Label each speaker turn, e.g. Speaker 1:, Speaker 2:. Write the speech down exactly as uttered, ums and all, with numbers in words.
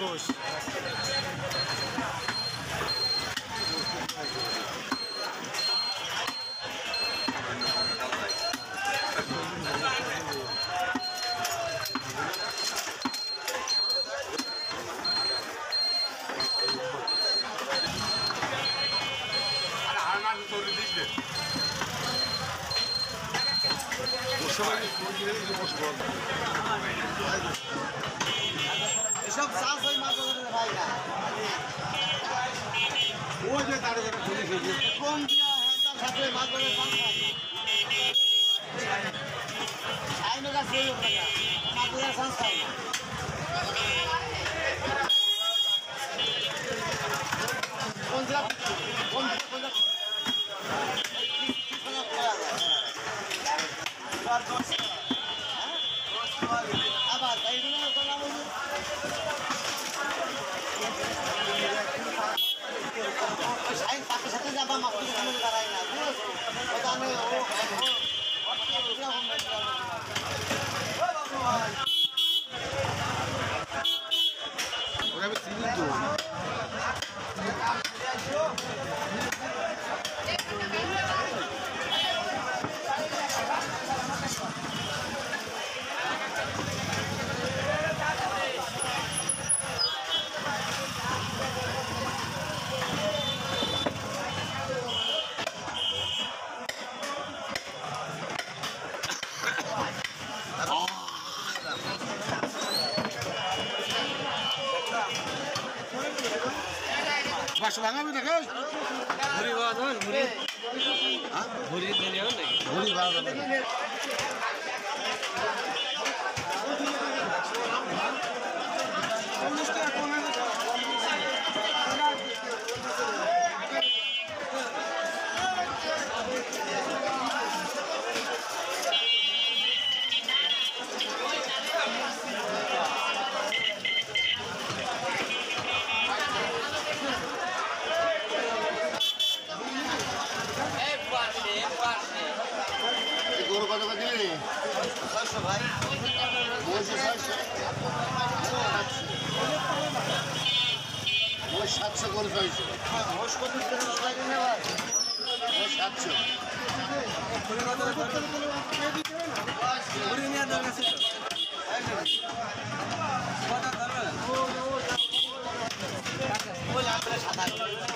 Speaker 1: গোশ এসব চাষ ওই মাছ ভাই না ওই যে তার কোন দিয়া হ্যাঁ সাথে মাছ ধরে চাষ খায় না আইনো গাছ এই মাছ ধরে চাষ খায় না কোন দিয়া কোন কোন আবার তাই দিন না বলি সাইন পাকে সাথে যাবা মাছ ধরে দাঁড়ায় না বুঝছো ওটা আমি ও ওরা আমি চিনি তো Masuk banget nih, guys. Buri banget, buri. Hah? Buri ini apa nih? Buri banget. গরু কত করে দিলি? ছয়শো ভাই। বলছি ছয়শো। ওই সাতশো করে ছয়শো। মোষ কত করে লাগে না ভাই? ওই সাতশো। ঘুরে নিয়ে দরকার ছিল। কত ধরবে? ওই আমরা সাদা